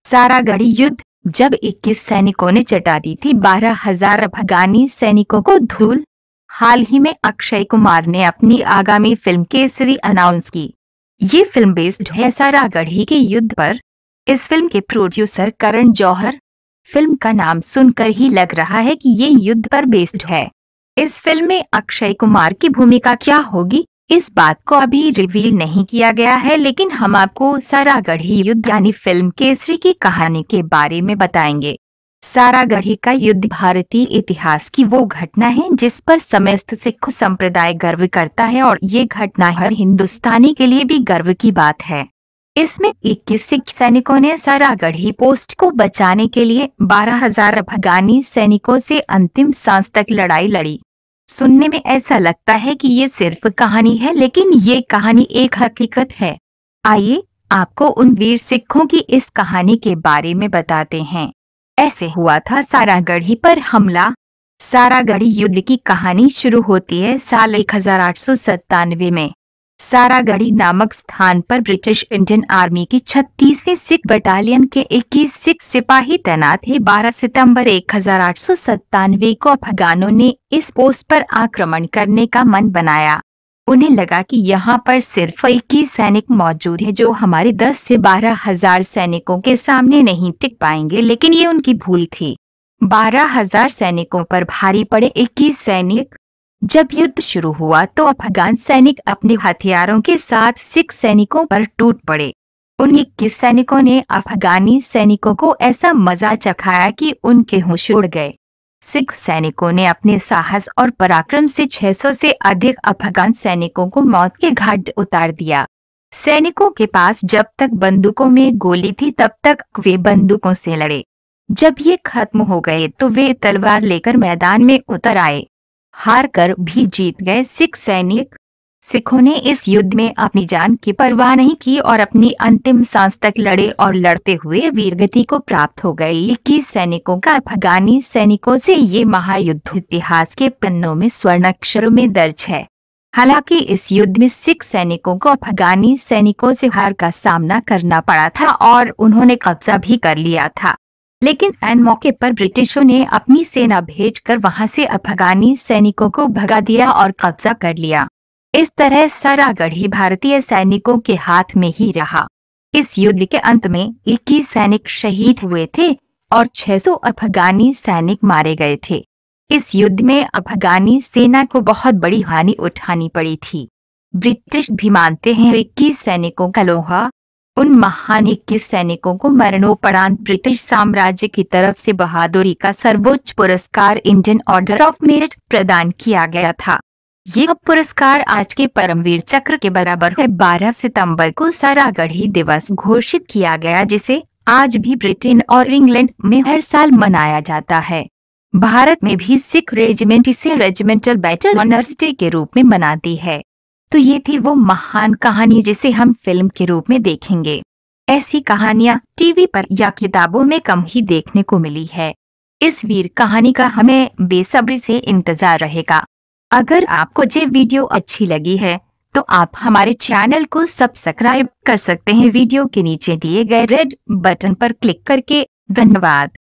सारागढ़ी युद्ध। जब 21 सैनिकों ने चटा दी थी 12,000 अफगानी सैनिकों को धूल। हाल ही में अक्षय कुमार ने अपनी आगामी फिल्म केसरी अनाउंस की। ये फिल्म बेस्ड है सारागढ़ी के युद्ध पर। इस फिल्म के प्रोड्यूसर करण जौहर। फिल्म का नाम सुनकर ही लग रहा है कि ये युद्ध पर बेस्ड है। इस फिल्म में अक्षय कुमार की भूमिका क्या होगी, इस बात को अभी रिवील नहीं किया गया है, लेकिन हम आपको सारागढ़ी युद्ध यानी फिल्म केसरी की कहानी के बारे में बताएंगे। सारागढ़ी का युद्ध भारतीय इतिहास की वो घटना है जिस पर समस्त सिख संप्रदाय गर्व करता है और ये घटना हर हिंदुस्तानी के लिए भी गर्व की बात है। इसमें 21 सिख सैनिकों ने सारागढ़ी पोस्ट को बचाने के लिए 12,000 अफगानी सैनिकों से अंतिम सांस तक लड़ाई लड़ी। सुनने में ऐसा लगता है कि ये सिर्फ कहानी है, लेकिन ये कहानी एक हकीकत है। आइए आपको उन वीर सिखों की इस कहानी के बारे में बताते हैं। ऐसे हुआ था सारागढ़ी पर हमला। सारागढ़ी युद्ध की कहानी शुरू होती है साल 1897 में। सारागढ़ी नामक स्थान पर ब्रिटिश इंडियन आर्मी की 36वीं सिख बटालियन के 21 सिख सिपाही तैनात थे। 12 सितंबर 1897 को अफगानों ने इस पोस्ट पर आक्रमण करने का मन बनाया। उन्हें लगा कि यहाँ पर सिर्फ 21 सैनिक मौजूद हैं जो हमारे 10 से 12,000 सैनिकों के सामने नहीं टिक पाएंगे, लेकिन ये उनकी भूल थी। 12,000 सैनिकों पर भारी पड़े 21 सैनिक। जब युद्ध शुरू हुआ तो अफगान सैनिक अपने हथियारों के साथ सिख सैनिकों पर टूट पड़े। उन 21 सैनिकों ने अफगानी सैनिकों को ऐसा मजा चखाया कि उनके होश उड़ गए। सिख सैनिकों ने अपने साहस और पराक्रम से 600 से अधिक अफगान सैनिकों को मौत के घाट उतार दिया। सैनिकों के पास जब तक बंदूकों में गोली थी तब तक वे बंदूकों से लड़े। जब ये खत्म हो गए तो वे तलवार लेकर मैदान में उतर आए। हार कर भी जीत गए सिख सैनिक। सिखों ने इस युद्ध में अपनी जान की परवाह नहीं की और अपनी अंतिम सांस तक लड़े और लड़ते हुए वीरगति को प्राप्त हो गए। 21 सैनिकों का अफगानी सैनिकों से ये महायुद्ध इतिहास के पन्नों में स्वर्ण अक्षरों में दर्ज है। हालांकि इस युद्ध में सिख सैनिकों को अफगानी सैनिकों से हार का सामना करना पड़ा था और उन्होंने कब्जा भी कर लिया था, लेकिन ऐन मौके पर ब्रिटिशों ने अपनी सेना भेजकर वहां से अफगानी सैनिकों को भगा दिया और कब्जा कर लिया। इस तरह सारागढ़ी भारतीय सैनिकों के हाथ में ही रहा। इस युद्ध के अंत में 21 सैनिक शहीद हुए थे और 600 अफगानी सैनिक मारे गए थे। इस युद्ध में अफगानी सेना को बहुत बड़ी हानि उठानी पड़ी थी। ब्रिटिश भी मानते हैं 21 सैनिकों का लोहा। उन महान 21 सैनिकों को मरणोपरांत ब्रिटिश साम्राज्य की तरफ से बहादुरी का सर्वोच्च पुरस्कार इंडियन ऑर्डर ऑफ मेरिट प्रदान किया गया था। यह पुरस्कार आज के परमवीर चक्र के बराबर है। 12 सितंबर को सारागढ़ी दिवस घोषित किया गया, जिसे आज भी ब्रिटेन और इंग्लैंड में हर साल मनाया जाता है। भारत में भी सिख रेजिमेंट इसे रेजिमेंटल बैटल ऑनर्स डे के रूप में मनाती है। तो ये थी वो महान कहानी जिसे हम फिल्म के रूप में देखेंगे। ऐसी कहानियां टीवी पर या किताबों में कम ही देखने को मिली है। इस वीर कहानी का हमें बेसब्री से इंतजार रहेगा। अगर आपको ये वीडियो अच्छी लगी है तो आप हमारे चैनल को सब्सक्राइब कर सकते हैं वीडियो के नीचे दिए गए रेड बटन पर क्लिक करके। धन्यवाद।